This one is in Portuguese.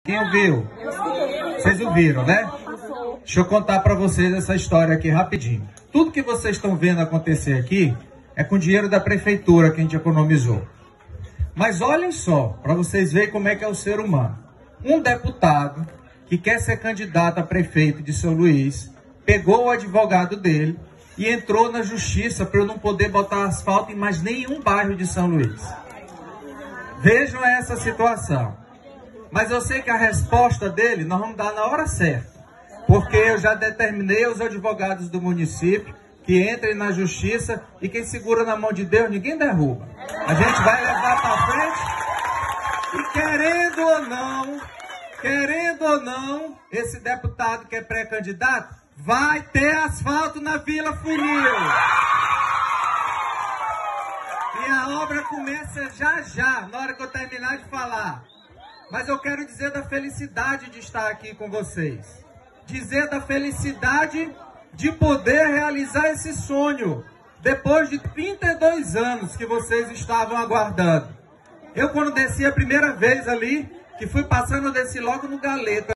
Quem ouviu? Vocês ouviram, né? Deixa eu contar para vocês essa história aqui rapidinho. Tudo que vocês estão vendo acontecer aqui é com dinheiro da prefeitura que a gente economizou. Mas olhem só, para vocês verem como é que é o ser humano. Um deputado que quer ser candidato a prefeito de São Luís, pegou o advogado dele e entrou na justiça para eu não poder botar asfalto em mais nenhum bairro de São Luís. Vejam essa situação. Mas eu sei que a resposta dele nós vamos dar na hora certa. Porque eu já determinei aos advogados do município que entrem na justiça e quem segura na mão de Deus, ninguém derruba. A gente vai levar para frente e querendo ou não, esse deputado que é pré-candidato vai ter asfalto na Vila Funil. E a obra começa já, na hora que eu terminar de falar. Mas eu quero dizer da felicidade de estar aqui com vocês. Dizer da felicidade de poder realizar esse sonho. Depois de 32 anos que vocês estavam aguardando. Eu, quando desci a primeira vez ali, que fui passando, eu desci logo no Galeta.